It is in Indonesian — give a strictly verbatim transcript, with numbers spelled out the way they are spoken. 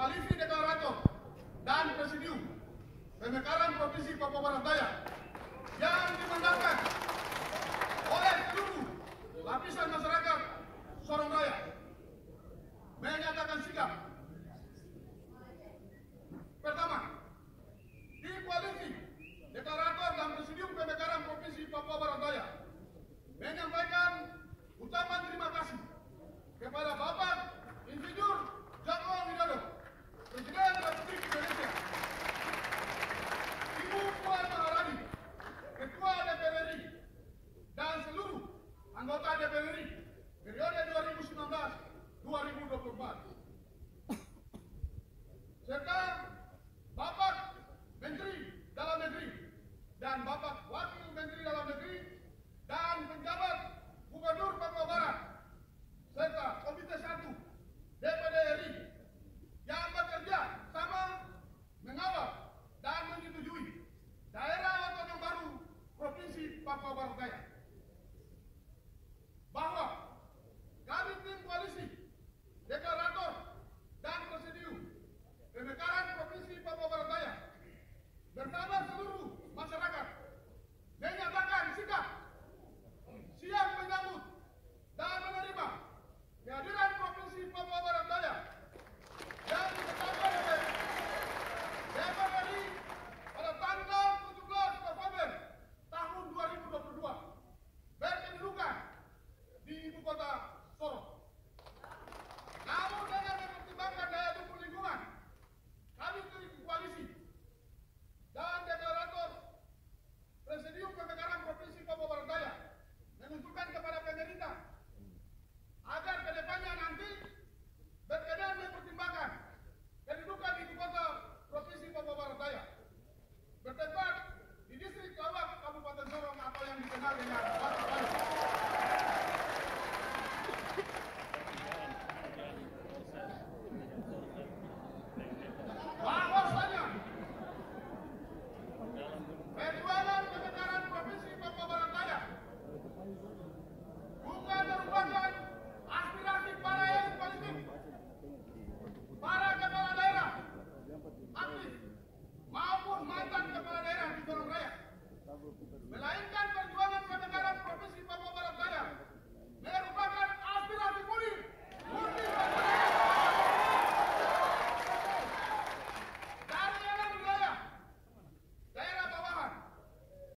koalisi deklarator dan presidium Pemekaran Provinsi Papua Barat Daya yang dimandatkan oleh seluruh lapisan masyarakat Sorong Raya menyatakan sikap. Pertama, di koalisi deklarator dan presidium Pemekaran Provinsi Papua Barat Daya menyampaikan ucapan terima kasih kepada Bapak Insinyur Joko Widodo, Presiden Republik Indonesia, Ibu Puan Maharani, Ketua D P R R I, dan seluruh anggota D P R R I periode dua ribu sembilan belas sampai dua ribu dua puluh empat, serta Bapak Menteri Dalam Negeri dan Bapak Wakil Menteri Dalam Negeri dan penjabat Gubernur Papua Barat serta Komite satu D P D R I yang bekerja sama mengawal dan menyetujui daerah otonom baru Provinsi Papua Barat Daya.